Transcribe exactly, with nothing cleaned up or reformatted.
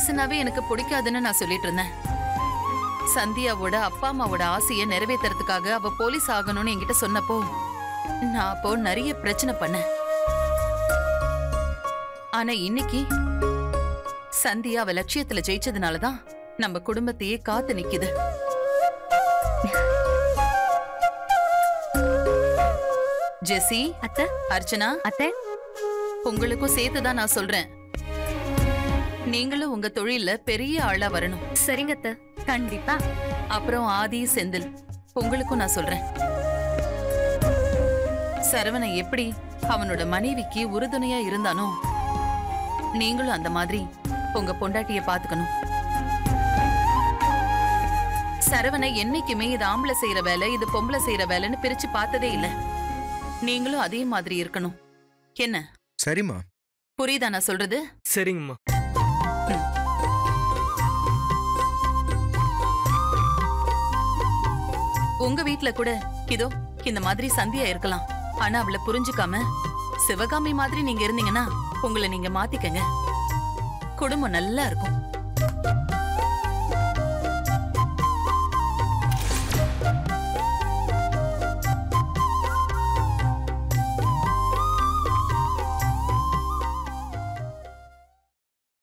பேசினாவே எனக்கு பிடிக்காதுன்னு நான் சொல்லிட்டு இருந்தேன். சந்தியாவோட அப்பா அம்மாவோட ஆசையை நிறைவேற்றுறதுக்காக அவ போலீஸ் ஆகணும்னு என்கிட்ட சொன்னப்போ நான் அப்போ நிறைய பிரச்சனை பண்ணேன். ஆனா இன்னைக்கு சந்தியா அவ லட்சியத்துல ஜெயிச்சதுனாலதான் நம்ம குடும்பத்தையே காத்து நிக்குது. ஜெசி அத்தை, அர்ச்சனா அத்தை, உங்களுக்கும் சேர்த்துதான் நான் சொல்றேன். நீங்களும் உங்க தொழில பெரிய ஆளா வரணும். சரிங்க அத்தை, கண்டிப்பா. அப்புறம் ஆதி செந்தில் உங்களுக்கும் நான் சொல்றேன். சரவணன் எப்படி அவனோட மனைவிக்கு உறுதுணையா இருந்தானோ நீங்களும் அந்த மாதிரி உங்க பொண்டாட்டிய பாத்துக்கணும். சரவணை என்னைக்குமே இது ஆம்பளை செய்யற வேலை, இது பொம்பளை செய்யற வேலைன்னு பிரிச்சு பார்த்ததே இல்ல. நீங்களும் அதே மாதிரி இருக்கணும். என்ன? சரிம்மா. புரியுதா நான் சொல்றது? சரிங்கம்மா. உங்க வீட்ல கூட இதோ இந்த மாதிரி சந்தியா இருக்கலாம். ஆனா அவளை புரிஞ்சுக்காம சிவகாமி மாதிரி நீங்க இருந்தீங்கன்னா உங்களை நீங்க மாத்திக்கங்க. குடும்பம் நல்லா இருக்கும்.